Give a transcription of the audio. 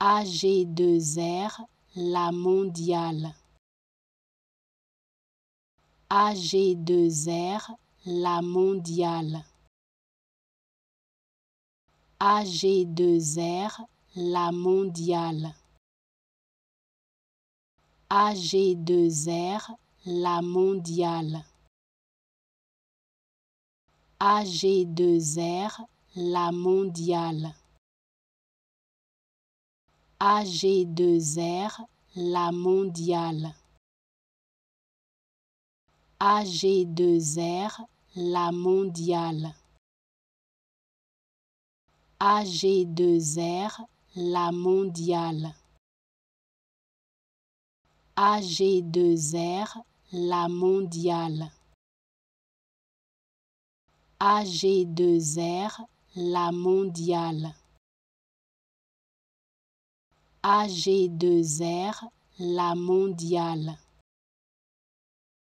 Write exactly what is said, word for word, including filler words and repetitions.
A G deux R, la mondiale. A G deux R, la mondiale. A G deux R, la mondiale. A G deux R, la mondiale. A G deux R, la mondiale. A G deux R, la mondiale. A G deux R, la mondiale. A G deux R, la mondiale. A G deux R, la mondiale. A G deux R, la mondiale. A G deux R, la mondiale.